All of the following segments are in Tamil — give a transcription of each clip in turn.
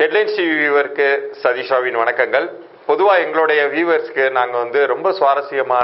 ஹெட்லைன்ஸ் டிவி வியூவருக்கு சதீஷாவின் வணக்கங்கள். பொதுவாக எங்களுடைய வியூவர்ஸ்க்கு நாங்கள் ரொம்ப சுவாரஸ்யமான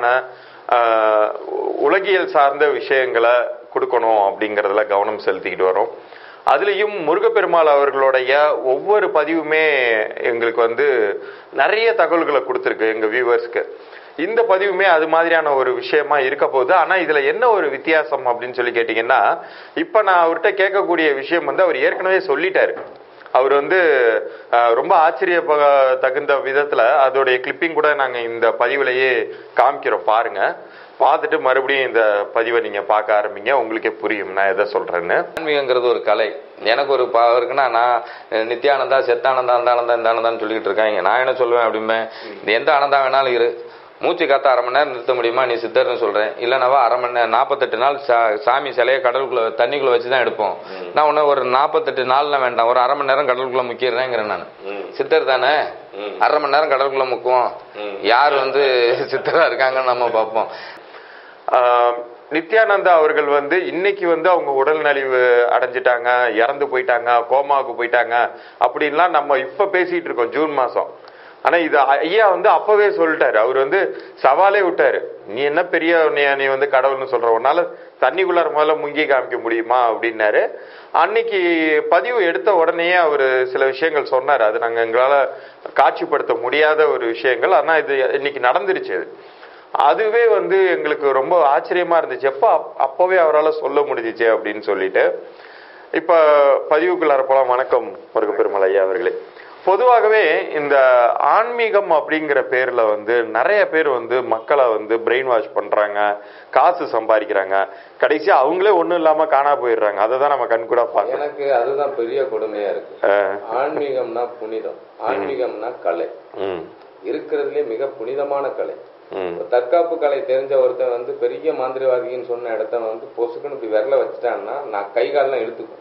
உலகியல் சார்ந்த விஷயங்களை கொடுக்கணும் அப்படிங்கிறதுல கவனம் செலுத்திக்கிட்டு வரோம். அதுலேயும் முருகப்பெருமாள் அவர்களுடைய ஒவ்வொரு பதிவுமே எங்களுக்கு நிறைய தகவல்களை கொடுத்துருக்கு எங்கள் வியூவர்ஸ்க்கு. இந்த பதிவுமே அது மாதிரியான ஒரு விஷயமா இருக்க போகுது. ஆனால் இதில் என்ன ஒரு வித்தியாசம் அப்படின்னு சொல்லி கேட்டிங்கன்னா, இப்போ நான் அவர்கிட்ட கேட்கக்கூடிய விஷயம் அவர் ஏற்கனவே சொல்லிட்டாரு. அவர் ரொம்ப ஆச்சரிய தகுந்த விதத்தில் அதோடைய கிளிப்பிங் கூட நாங்கள் இந்த பதிவுலையே காமிக்கிறோம். பாருங்க, பார்த்துட்டு மறுபடியும் இந்த பதிவை நீங்கள் பார்க்க ஆரம்பிங்க, உங்களுக்கே புரியும் நான் எதை சொல்கிறேன்னு. ஆன்மீகங்கிறது ஒரு கலை. எனக்கு ஒரு இருக்குன்னா, நான் நித்யானந்தா, செத்தானந்தா, அந்த ஆனந்தா, இந்த ஆனந்தான்னு சொல்லிட்டு இருக்காங்க. நான் என்ன சொல்லுவேன் அப்படிமே, எந்த ஆனந்தா வேணாலும் இரு, மூச்சு காத்த அரை மணி நேரம் நிறுத்த முடியுமா, நீ சித்தர்னு சொல்றேன். இல்லைனாவா அரை மணி நேரம் 48 நாள் சாமி சிலையை கடலுக்குள்ள தண்ணிக்குள்ள வச்சுதான் எடுப்போம். நான் உன்ன ஒரு 48 நாள்லாம் வேண்டாம், ஒரு அரை மணி நேரம் கடலுக்குள்ள முக்கிடுறேங்கிறேன். நான் சித்தர் தானே, அரை மணி நேரம் கடலுக்குள்ள முக்குவோம். யார் சித்தரா இருக்காங்கன்னு நம்ம பார்ப்போம். நித்யானந்தா அவர்கள் இன்னைக்கு அவங்க உடல் நலிவு அடைஞ்சிட்டாங்க, இறந்து போயிட்டாங்க, கோமாவுக்கு போயிட்டாங்க அப்படின்லாம் நம்ம இப்ப பேசிட்டு இருக்கோம், ஜூன் மாசம். ஆனா இது ஐயா அப்பவே சொல்லிட்டாரு. அவர் சவாலே விட்டாரு, நீ என்ன பெரிய நீ கடவுள்னு சொல்ற, உன்னால தண்ணிக்குள்ளார முதல்ல முங்கி காமிக்க முடியுமா அப்படின்னாரு. அன்னைக்கு பதிவு எடுத்த உடனே அவர் சில விஷயங்கள் சொன்னார். அது நாங்க எங்களால காட்சிப்படுத்த முடியாத ஒரு விஷயங்கள். ஆனா இது இன்னைக்கு நடந்துருச்சு. அதுவே எங்களுக்கு ரொம்ப ஆச்சரியமா இருந்துச்சு. அப்பவே அவரால் சொல்ல முடிஞ்சிச்சு அப்படின்னு சொல்லிட்டு. இப்ப பதிவுக்குள்ளார போலாம். வணக்கம் முருகப்பெருமாள் ஐயா அவர்களே. பொதுவாகவே இந்த ஆன்மீகம் அப்படிங்கிற பேர்ல நிறைய பேர் மக்களை பிரெயின் வாஷ் பண்றாங்க, காசு சம்பாதிக்கிறாங்க, கடைசியா அவங்களே ஒண்ணும் இல்லாம காணா போயிடுறாங்க. அதை தான் நம்ம கண்கூடா பார்க்கணும். எனக்கு அதுதான் பெரிய கொடுமையா இருக்கு. ஆன்மீகம்னா புனிதம், ஆன்மீகம்னா கலை, இருக்கிறதுலே மிக புனிதமான கலை. தற்காப்பு கலை தெரிஞ்ச ஒருத்தன் பெரிய மாந்திரிவாதின்னு சொன்ன இடத்த பொசுக்குன்னு இப்படி விரல வச்சுட்டான்னா நான் கை காலெல்லாம் இழுத்துக்கும்.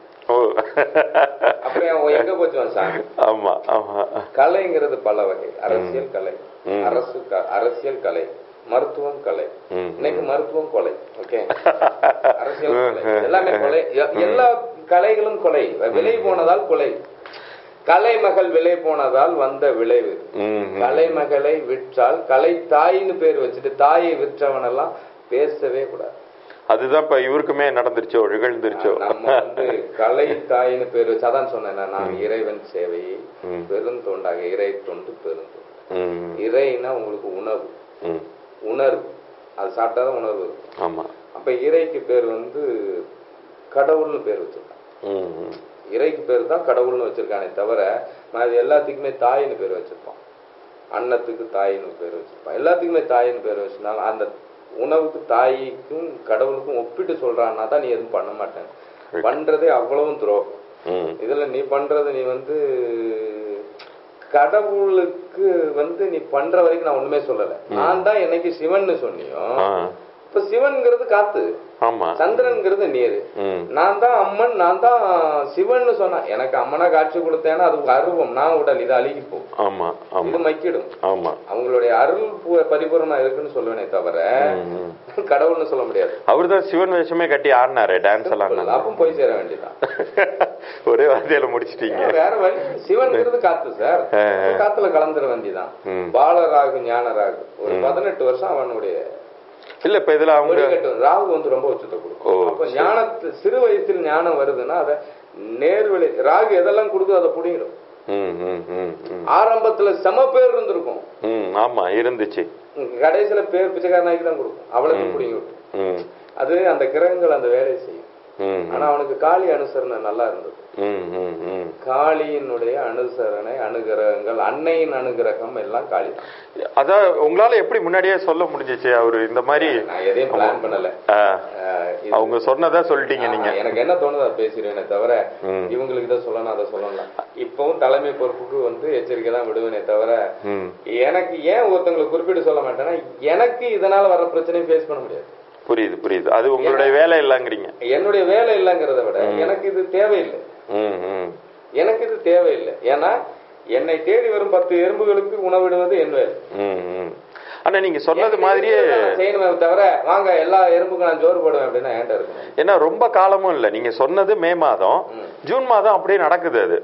அப்புறம் எங்க போச்சுவான் சாமி. ஆமா ஆமா. கலைங்கிறது பல வகை. அரசியல் கலை, அரசியல் கலை, மருத்துவம் கலை. இன்னைக்கு மருத்துவம் கொலை. ஓகே, அரசியல் கொலை, எல்லாமே கொலை. எல்லா கலைகளும் கொலை. விலை போனதால் கொலை. கலைமகள் விலை போனதால் வந்த விளைவு. கலைமகளை விற்றால் கலை தாயின்னு பேர் வச்சுட்டு தாயை விற்றவனெல்லாம் பேசவே கூடாது. அதுதான் இப்ப இவருக்குமே நடந்துருச்சோ, நிகழ்ந்துருச்சோ. நம்ம கலை தாயின்னு பேர் வச்சு, அதான் சொன்னேன் நான், இறைவன் சேவையை பெருந்தொண்டாக, இறை தொண்டு பெருந்தொண்டு. இறைனா உங்களுக்கு உணவு, உணர்வு, அது சாப்பிட்டாதான் உணர்வு இருக்கும். ஆமா. அப்ப இறைக்கு பேர் கடவுள்னு பேர் வச்சிருக்கான். இறைக்கு பேர் தான் கடவுள்னு வச்சிருக்கானே தவிர நான் எல்லாத்துக்குமே தாயின்னு பேர் வச்சிருப்பான். அன்னத்துக்கு தாயின்னு பேர் வச்சிருப்பான். எல்லாத்துக்குமே தாயின்னு பேர் வச்சிருந்தாலும் அந்த உணவுக்கு தாய்க்கும் கடவுளுக்கும் ஒப்பிட்டு சொல்றான்னா தான் நீ எதுவும் பண்ண மாட்டேன். பண்றதே அவ்வளவும் துரோகம். இதுல நீ பண்றது, நீ கடவுளுக்கு நீ பண்ற வரைக்கும் நான் ஒண்ணுமே சொல்லல. நான் தான் என்னைக்கு சிவன் சொன்னியோ, இப்ப சிவன்கிறது காத்து, சந்திரன்கிறது நீர். நான் தான் அம்மன், நான் தான் சிவன் சொன்ன. எனக்கு அம்மனா காட்சி கொடுத்தேன்னா அது அருவம், நான் உடல், இது அழுகி போகும், இது மக்கிடும். அவங்களுடைய அருள் பரிபூர்ணமா இருக்குன்னு சொல்லுவேனே தவிர கடவுள்னு சொல்ல முடியாது. அவருதான் சிவன் வேஷமே கட்டி ஆடினாரு, டான்ஸ் எல்லாம். அப்ப போய் சேர வேண்டியதான். ஒரே வார்த்தையில முடிச்சிட்டீங்க. வேற வழி. சிவன்கிறது காத்து சார், காத்துல கலந்துட வேண்டியதான். பாலராகு ஞானராகு ஒரு 18 வருஷம் அவனுடைய இல்ல. இப்ப இதுல அவங்க ராகு ரொம்ப உச்சத்தை கொடுக்கும். அப்ப ஞானத்து சிறு வயசில் ஞானம் வருதுன்னா அதை நேர்வழி. ராகு எதெல்லாம் கொடுக்குது அதை புடிங்கிடும். ஆரம்பத்துல செம பேர் இருந்திருக்கும். ஆமா, இருந்துச்சு. கடைசியில பேர் பிச்சைக்காரனாக்கி தான் கொடுக்கும். அவளுக்கு புடிங்கி விட்டு அது அந்த கிரகங்கள் அந்த வேலையை செய்யும். ஆனா அவனுக்கு காளி அனுசரணை நல்லா இருந்தது. காளியினுடைய அனுசரணை, அனுகிரகங்கள், அன்னையின் அனுகிரகம் எல்லாம் காளி. அதான் உங்களால எப்படி முன்னாடியே சொல்ல முடிஞ்சிச்சு? அவரு இந்த மாதிரி நான் எதையும் பிளான் பண்ணல, அவங்க சொன்னதா சொல்லிட்டீங்க நீங்க. எனக்கு என்ன தோணுதா பேசிடுவேனே தவிர இவங்களுக்கு இதை சொல்லணும் அதை சொல்லலாம். இப்பவும் தலைமை பொறுப்புக்கு எச்சரிக்கை தான் விடுவேனே தவிர எனக்கு ஏன் ஒருத்தவங்களை குறிப்பிட்டு சொல்ல மாட்டேன்னா எனக்கு இதனால வர்ற பிரச்சனையும் ஃபேஸ் பண்ண முடியாது. புரியுது புரியுது. அது உங்களுடைய வேலை இல்லைங்கிறீங்க. என்னுடைய வேலை இல்லைங்கிறத விட எனக்கு இது தேவையில்லை. எனக்கு இது தேவையில்லை. ஏன்னா என்னை தேடி வரும் 10 எறும்புகளுக்கு உணவிடுவது என் வேலை. ஆனா நீங்க சொன்னது மாதிரியே செய்யணுமே தவிர வாங்க எல்லா எறும்புக்கும் நான் ஜோறு போடுவேன் அப்படின்னா ஏன்டா இருக்கும். ஏன்னா ரொம்ப காலமும் இல்லை. நீங்க சொன்னது மே மாதம், ஜூன் மாதம் அப்படியே நடக்குது. அது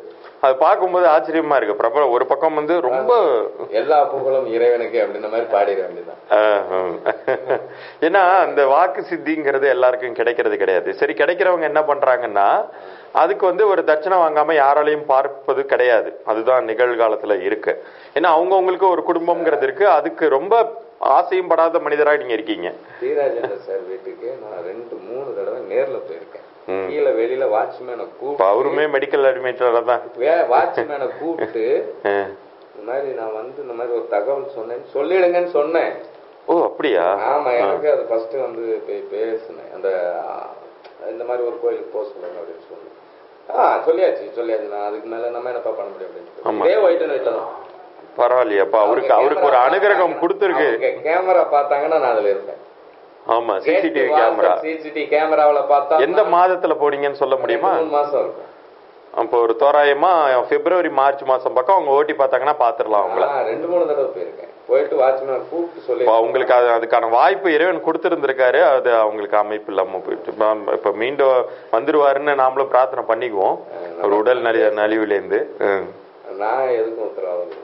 அது பார்க்கும்போது ஆச்சரியமா இருக்கு. பிரபல ஒரு பக்கம் வந்து ரொம்ப எல்லா புகழும் இறைவனுக்கு அப்படின்ற மாதிரி பாடிட வேண்டியதான். ஏன்னா அந்த வாக்கு சித்திங்கிறது எல்லாருக்கும் கிடைக்கிறது கிடையாது. சரி, கிடைக்கிறவங்க என்ன பண்றாங்கன்னா அதுக்கு வந்து ஒரு தட்சணை வாங்காம யாராலையும் பார்ப்பது கிடையாது. அதுதான் நிகழ்காலத்துல இருக்கு. ஏன்னா அவங்கவுங்களுக்கு ஒரு குடும்பம்ங்கிறது இருக்கு. அதுக்கு ரொம்ப ஆசையும் படாத மனிதரா நீங்க இருக்கீங்க. தீராஜேந்தர் சார் வீட்டுக்கு நான் 2-3 தடவை நேர்ல போயிருக்கேன். கீழே வெளியில வாட்ச்மேனை கூப்பிட்டு, அவருமே மெடிக்கல் அட்மிட்டரா தான், வாட்ச்மேனை கூப்பிட்டு இந்த மாதிரி நான் வந்து இந்த மாதிரி ஒரு தகவல் சொன்னேன்னு சொல்லிடுங்கன்னு சொன்னேன். ஓ அப்படியா? ஆமா, எனக்கு அது ஃபர்ஸ்ட் வந்து போய் பேசினேன். அந்த இந்த மாதிரி ஒரு கோயிலுக்கு போக சொல்லுங்க அப்படின்னு சொன்னேன். சொல்லியாச்சு. நான் அதுக்கு மேல நம்ம என்னப்பா பண்ண முடியும் அப்படின்னு. இதே ஒயிட் அண்ட் ஒயிட்ல தான். பரவாயில்லையாப்பா, அவருக்கு ஒரு அனுகிரகம் கொடுத்துருக்கு. கேமரா பார்த்தாங்கன்னா நான் அதுல இருப்பேன். ஆமா, சிசிடிவி கேமராவில பார்த்தா. எந்த மாதத்துல போனீங்கன்னு சொல்ல முடியுமா? 3 மாசம் இருக்கும். அப்போ ஒரு தோராயமா பிப்ரவரி மார்ச் மாசம் பக்கம் அவங்க ஓட்டி பார்த்தாங்கன்னா பாத்துடலாம். அவங்கள 2-3 தடவை போயிருக்கேன். போயிட்டு வாட்ச்மேனை கூப்பிட்டு சொல்லி அவங்களுக்கு அதுக்கான வாய்ப்பு இறைவன் கொடுத்திருந்திருக்காரு. அது அவங்களுக்கு அமைப்பு இல்லாம போயிட்டு இப்ப மீண்டும் வந்துருவாருன்னு நாமளும் பிரார்த்தனை பண்ணிக்குவோம். ஒரு உடல் நலிவுலேருந்து. நான் எதுக்கும் உத்தரவாதம்.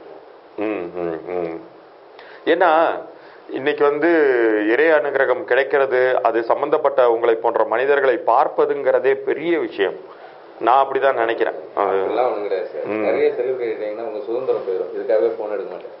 ஏன்னா இன்னைக்கு வந்து இறை அனுகிரகம் கிடைக்கிறது, அது சம்பந்தப்பட்ட உங்களை போன்ற மனிதர்களை பார்ப்பதுங்கிறதே பெரிய விஷயம். நான் அப்படிதான் நினைக்கிறேன். நிறைய செலிபிரிட்டி உங்க சுதந்திரம் போயிடும். இதுக்காகவே போன் எடுக்க மாட்டேன்.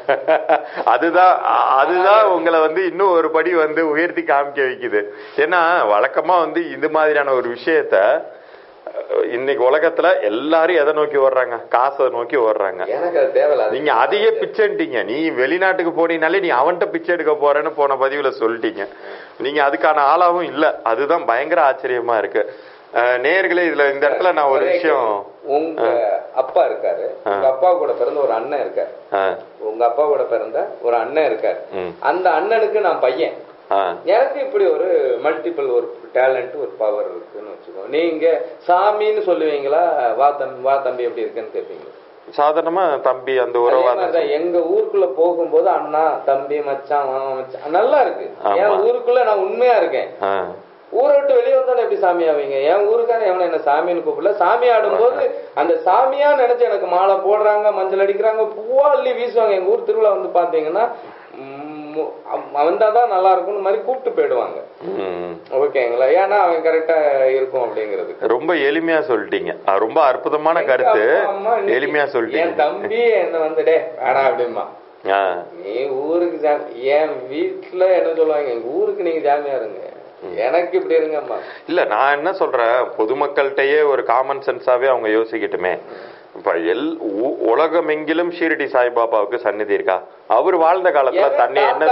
அதுதான் உங்களை வந்து இன்னும் ஒரு படி வந்து உயர்த்தி காமிக்க வைக்குது. ஏன்னா வழக்கமா வந்து இது மாதிரியான ஒரு விஷயத்த இன்னைக்கு உலகத்துல எல்லாரும் எதை நோக்கி ஓடுறாங்க? காசை நோக்கி ஓடுறாங்க. எனக்கு அது தேவையில்ல. நீங்க அதையே பிச்சைட்டீங்க. நீ வெளிநாட்டுக்கு போனீங்கனாலே நீ அவன்கிட்ட பிச்சை எடுக்க போறேன்னு போன பதிவுல சொல்லிட்டீங்க. நீங்க அதுக்கான ஆளாவும் இல்ல. அதுதான் பயங்கர ஆச்சரியமா இருக்கு. நேயர்களே, இதுல இந்த இடத்துல நான் ஒரு விஷயம், உங்க அப்பா இருக்காரு, உங்க அப்பா கூட பிறந்த ஒரு அண்ணன் இருக்காரு, உங்க அப்பா கூட பிறந்த ஒரு அண்ணன் இருக்காரு. அந்த அண்ணனுக்கு நான் பையன். எனக்கு இப்படி ஒரு மல்டிபிள் ஒரு டேலண்ட், ஒரு பவர் இருக்குன்னு வச்சுக்கோ. நீங்க சாமின்னு சொல்லுவீங்களா? வா தம்பி எப்படி இருக்குன்னு கேட்பீங்க. சாதாரணமா தம்பி அந்த உறவா எங்க ஊருக்குள்ள போகும்போது அண்ணா தம்பி மச்சான் மச்சான் நல்லா இருக்கு. என் ஊருக்குள்ள நான் உண்மையா இருக்கேன். ஊரை விட்டு வெளியே வந்தா எப்படி சாமி ஆவீங்க? என் ஊருக்கான எவனை என்ன சாமின்னு கூப்பிடல. சாமி ஆடும்போது அந்த சாமியா நினைச்சு எனக்கு மாலை போடுறாங்க, மஞ்சள் அடிக்கிறாங்க, பூவா அள்ளி வீசுவாங்க. எங்க ஊர் திருவிழா வந்து பாத்தீங்கன்னா வந்தாதான் நல்லா இருக்கும்னு மாதிரி கூப்பிட்டு போயிடுவாங்க. ஓகேங்களா? ஏன்னா அவன் கரெக்டா இருக்கும் அப்படிங்கிறது. ரொம்ப எளிமையா சொல்லிட்டீங்க. ரொம்ப அற்புதமான கருத்து. எளிமையா சொல்லிட்டீங்க. என் தம்பி என்ன வந்துடே வேணா அப்படிமா, நீ ஊருக்கு என் வீட்டுல என்ன சொல்லுவாங்க, எங்க ஊருக்கு நீங்க ஜாமியா இருங்க, எனக்கு இப்படி இருங்கம்மா. இல்ல, நான் என்ன சொல்றேன், பொதுமக்கள்கிட்டயே ஒரு காமன் சென்ஸாவே அவங்க யோசிக்கட்டுமே. இப்ப உலகமெங்கிலும் ஷீரடி சாய்பாபாவுக்கு சந்நிதி இருக்கா? அவர் வாழ்ந்த காலத்துல தன்னை என்ன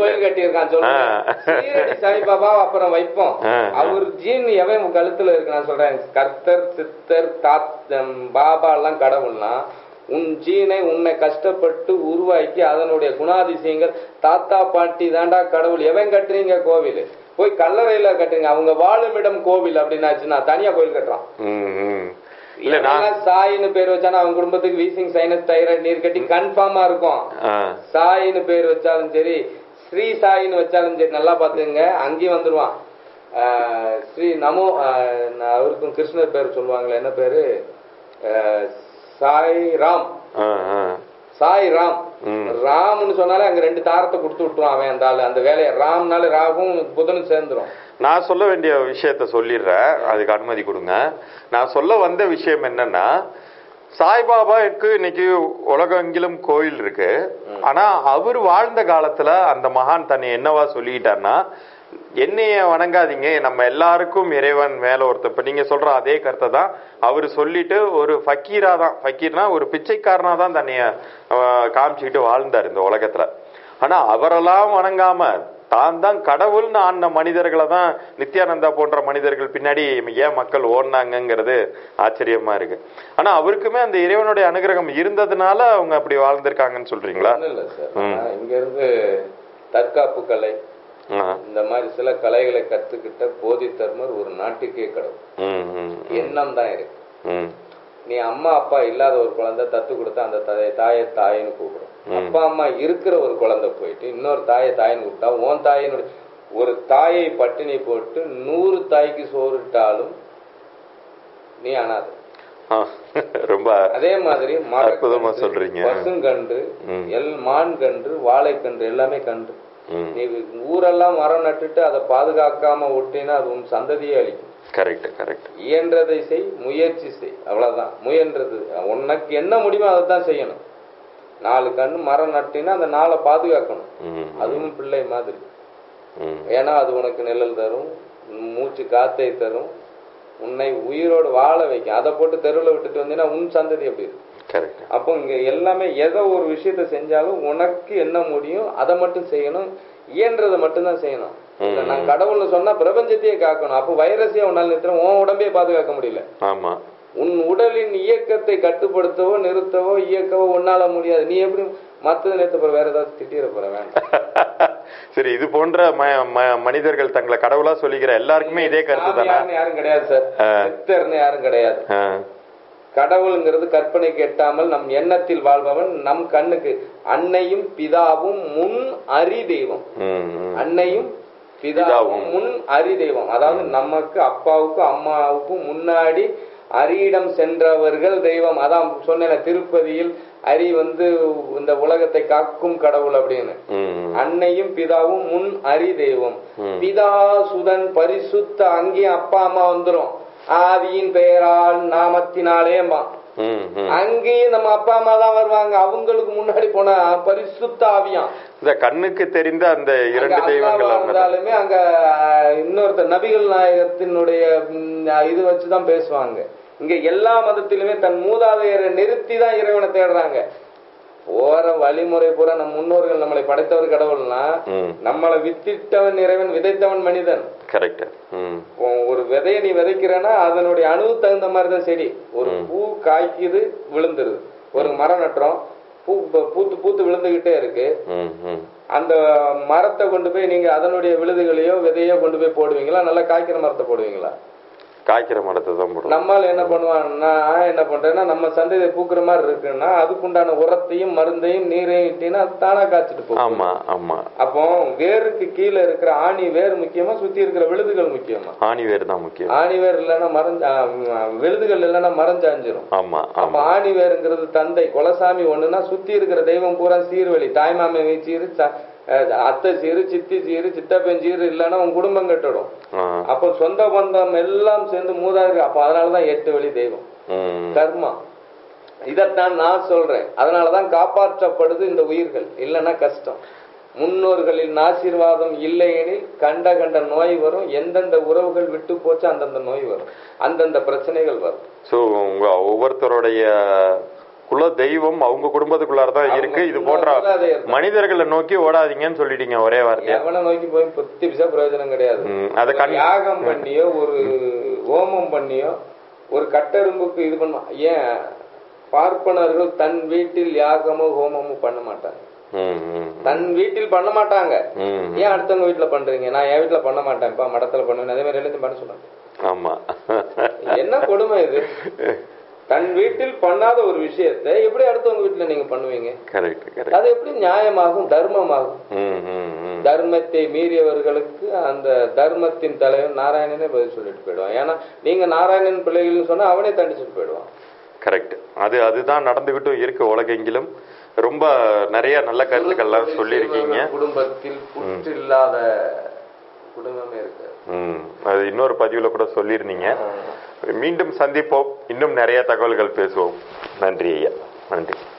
ஷீரடி சாய்பாபா அப்புறம் வைப்போம். அவர் ஜீன் எவன் கழுத்துல இருக்கு? நான் சொல்றேன், கர்த்தர் சித்தர் பாபா எல்லாம் கடவுள்னா உன் ஜீனை உன்னை கஷ்டப்பட்டு உருவாக்கி அதனுடைய குணாதிசயங்கள் தாத்தா பாட்டி தாண்டா கடவுள். எவன் கட்டுறீங்க கோவில்? போய் கல்லறையில கட்டுங்க. அவங்க வாழுமிடம் கோவில் அப்படின்னாச்சுன்னா தனியா கோயில் கட்டுறான். சாயின்னு பேர் வச்சானா அவங்க குடும்பத்துக்கு வீசிங் சைனஸ் தைராய்டு நீர் கட்டி கன்ஃபார்மா இருக்கும். சாயின்னு பேர் வச்சாலும் சரி, ஸ்ரீ சாயின்னு வச்சாலும் சரி, நல்லா பாத்துங்க, அங்கேயும் வந்துருவான். ஸ்ரீ நமோ, அவருக்கும் கிருஷ்ணர் பேர் சொல்லுவாங்களே, என்ன பேரு? சாய் ராம். சாய் ராம். ராம்னு சொன்னாலே அங்க 2 தாரத்தை கொடுத்து விட்டுருவான் அவன். அந்த ஆளு அந்த வேலையை ராம்னால ராகும் புதனும் சேர்ந்துரும். நான் சொல்ல வேண்டிய விஷயத்த சொல்லிடுறேன், அதுக்கு அனுமதி கொடுங்க. நான் சொல்ல வந்த விஷயம் என்னன்னா, சாய்பாபாவுக்கு இன்னைக்கு உலகெங்கிலும் கோயில் இருக்கு. ஆனா அவர் வாழ்ந்த காலத்துல அந்த மகான் தன்னை என்னவா சொல்லிக்கிட்டார்னா, என்னைய வணங்காதீங்க, நம்ம எல்லாருக்கும் இறைவன் மேல ஒருத்தர். இப்ப நீங்க சொல்ற அதே கருத்தை தான் அவரு சொல்லிட்டு ஒரு ஃபக்கீரா தான், ஃபக்கீர்னா ஒரு பிச்சைக்காரனா தான் தன்னைய காமிச்சுக்கிட்டு வாழ்ந்தார் இந்த உலகத்துல. ஆனா அவரெல்லாம் வணங்காம தான் கடவுள்னு ஆன மனிதர்களை தான், நித்யானந்தா போன்ற மனிதர்கள் பின்னாடி ஏன் மக்கள் ஓடினாங்கிறது ஆச்சரியமா இருக்கு. ஆனா அவருக்குமே அந்த இறைவனுடைய அனுகிரகம் இருந்ததுனால அவங்க அப்படி வாழ்ந்திருக்காங்கன்னு சொல்றீங்களா? இங்க இருந்து தற்காப்பு கலை, இந்த மாதிரி சில கலைகளை கத்துக்கிட்ட போதி தர்மர் ஒரு நாட்டுக்கே கடவுள். எண்ணம் தான் இருக்கு. நீ அம்மா அப்பா இல்லாத ஒரு குழந்தை தத்து கொடுத்தா அந்த தாயை தாயின்னு கூப்பிடும். அப்பா அம்மா இருக்கிற ஒரு குழந்தை போயிட்டு இன்னொரு தாயை தாயின்னு கூப்பிட்டா உன் தாயினுடைய ஒரு தாயை பட்டினி போட்டு 100 தாய்க்கு சோறுட்டாலும் நீ அனாதை. ரொம்ப ரொம்ப அதே மாதிரி அற்புதமா சொல்றீங்க. பசுங்கன்று, மான் கன்று, வாழைக்கன்று எல்லாமே கன்று. நீ ஊரெல்லாம் மரம் நட்டுட்டு அதை பாதுகாக்காம விட்டீங்கன்னா அது உன் சந்ததியே அழிக்கும். Correct correct. இயன்றதை செய், முயற்சி செய், அவ்வளவுதான். முயன்றது உனக்கு என்ன முடியுமோ அதை தான் செய்யணும். 4 கன்று மரம் நட்டினா அந்த 4 பாதுகாக்கணும். அதுவும் பிள்ளை மாதிரி. ஏன்னா அது உனக்கு நிழல் தரும், மூச்சு காத்தை தரும், உன்னை உயிரோடு வாழ வைக்கும். அதை போட்டு தெருவில் விட்டுட்டு வந்தீங்கன்னா உன் சந்ததி எப்படி இருக்கு? அப்போ இங்க எல்லாமே ஏதோ ஒரு விஷயத்த செஞ்சாலும் உனக்கு என்ன முடியும் அதை மட்டும் செய்யணும். இயன்றதை மட்டும்தான் செய்யணும். நான் கடவுள்னு சொன்னா பிரபஞ்சத்தையே காக்கணும். அப்போ வைரஸையே உன்னால நிறுத்த, உன் உடம்பையே பாதுகாக்க முடியல. ஆமா. உன் உடலின் இயக்கத்தை கட்டுப்படுத்தவோ நிறுத்தவோ இயக்கவோ உன்னால முடியாது. நீ எப்படி மத்தது நேரத்தை வேற ஏதாவது திட்டிட போற? வேண்டாம். சரி, இது போன்ற மனிதர்கள் தங்களை கடவுளா சொல்லிக்கிற எல்லாருக்குமே இதே கருத்து தானே? யாரும் கிடையாது சார், சித்தர்னு யாரும் கிடையாது. கடவுள்ங்கிறது கற்பனை கேட்டாமல் நம் எண்ணத்தில் வாழ்பவன். நம் கண்ணுக்கு அன்னையும் பிதாவும் முன் அறி தெய்வம். அன்னையும் பிதாவும் முன் அறி தெய்வம். அதாவது நமக்கு அப்பாவுக்கும் அம்மாவுக்கும் முன்னாடி அரியிடம் சென்றவர்கள் தெய்வம். அதான் சொன்ன திருப்பதியில் அரி இந்த உலகத்தை காக்கும் கடவுள் அப்படின்னு. அன்னையும் பிதாவும் முன் அறி தெய்வம். பிதா சுதன் பரிசுத்த, அங்கேயும் அப்பா அம்மா வந்துரும். ஆதியின் பெயரால் நாமத்தினாலேமா அங்கேயும் நம்ம அப்பா அம்மா தான் வருவாங்க. அவங்களுக்கு முன்னாடி போன பரிசுத்த ஆவியாம். இந்த கண்ணுக்கு தெரிந்த அந்த 2 தெய்வங்கள் இருந்தாலுமே அங்க இன்னொருத்தர் நபிகள் நாயகத்தினுடைய இது வச்சுதான் பேசுவாங்க. இங்க எல்லா மதத்திலுமே தன் மூதாதையரை நிறுத்தி தான் இறைவனை தேடுறாங்க. போற வழிமுறை பூரா நம் முன்னோர்கள் நம்மளை படைத்தவர் கடவுள்னா, நம்மளை வித்திட்டவன் இறைவன், விதைத்தவன் மனிதன். கரெக்ட். ஒரு விதைய நீ விதைக்கிறன்னா அதனுடைய அணுவு தகுந்த மாதிரிதான் செடி. ஒரு பூ காய்க்குது, விழுந்துருது. ஒரு மரம் நட்டுறோம், பூத்து பூத்து விழுந்துகிட்டே இருக்கு. அந்த மரத்தை கொண்டு போய் நீங்க அதனுடைய விழுதுகளையோ விதையோ கொண்டு போய் போடுவீங்களா? நல்லா காய்க்கிற மரத்தை போடுவீங்களா? காய்க்கிற மரத்தை தான் போடுவோம். நம்மால என்ன பண்ணுவான்னா, என்ன பண்றேன்னா, நம்ம சந்தையை பூக்குற மாதிரி இருக்குன்னா அதுக்குண்டான உரத்தையும் மருந்தையும் நீரையும் இட்டீங்கன்னா அது தானா காய்ச்சிட்டு போகும். ஆமா ஆமா. அப்போ வேருக்கு கீழே இருக்கிற ஆணி வேர் முக்கியமா, சுத்தி இருக்கிற விழுதுகள் முக்கியமா? ஆணி வேர் தான் முக்கியம். ஆணி வேர் இல்லைன்னா விழுதுகள் இல்லைன்னா மறைஞ்சாஞ்சிரும். ஆமா. அப்ப ஆணி வேருங்கிறது தந்தை குலசாமி ஒண்ணுன்னா, சுத்தி இருக்கிற தெய்வம் பூரா சீர்வழி. தாய்மாமை சீரு, அத்தை சீரு, சித்தி சீரு, சித்தப்பன் சீரு இல்லைன்னா உன் குடும்பம் கட்டிடும். அப்ப சொந்த பந்தம் எல்லாம் சேர்ந்து மூதாது. அப்ப அதனாலதான் 8 வழி தெய்வம் கர்மா. இதத்தான் நான் சொல்றேன். அதனாலதான் காப்பாற்றப்படுது இந்த உயிர்கள். இல்லைன்னா கஷ்டம். முன்னோர்களின் ஆசீர்வாதம் இல்லையெனில் கண்ட கண்ட நோய் வரும். எந்தெந்த உறவுகள் விட்டு போச்சு அந்தந்த நோய் வரும், அந்தந்த பிரச்சனைகள் வரும். சோ உங்க ஒவ்வொருத்தருடைய குல தெய்வம் அவங்க குடும்பத்துக்குள்ளாரதான் இருக்கு. இது போன்ற மனிதர்களை நோக்கி ஓடாதீங்கன்னு சொல்லிட்டீங்க ஒரே வார்த்தை. எவனை நோக்கி போய் 10 பைசா பிரயோஜனம் கிடையாது. யாகம் பண்ணியோ ஒரு ஹோமம் பண்ணியோ ஒரு கட்டெரும்புக்கு இது பண்ணும். ஏன் பார்ப்பனர்கள் தன் வீட்டில் யாகமோ ஹோமமோ பண்ண மாட்டாங்க. தன் வீட்டில் பண்ண மாட்டாங்க. ஏன் அடுத்தவங்க வீட்டுல பண்றீங்க? நான் என் வீட்டுல பண்ண மாட்டேன்ப்பா, மடத்துல பண்ணுவேன், அதே மாதிரி எல்லாத்தையும் பண்ண சொன்னாங்க. ஆமா, என்ன கொடுமை இது? தன் வீட்டில் பண்ணாத ஒரு விஷயத்தை எப்படி அடுத்தவங்க வீட்டுல நீங்க பண்ணுவீங்க? அது எப்படி நியாயமாகும், தர்மமாகும்? தர்மத்தை மீறியவர்களுக்கு அந்த தர்மத்தின் தலைவன் நாராயணனே பதில் சொல்லிட்டு போயிடுவான். ஏன்னா நீங்க நாராயணன் பிள்ளைகள்னு சொன்னா அவனே தண்டிச்சுட்டு போயிடுவான். கரெக்ட். அதுதான் நடந்துகிட்டும் இருக்கு உலகெங்கிலும். ரொம்ப நிறைய நல்ல கருத்துக்கள்லாம் சொல்லியிருக்கீங்க. குடும்பத்தில் புற்று இல்லாத குடும்பமே இருக்கு. அது இன்னொரு பதிவுல கூட சொல்லியிருந்தீங்க. மீண்டும் சந்திப்போம், இன்னும் நிறைய தகவல்கள் பேசுவோம். நன்றி ஐயா, நன்றி.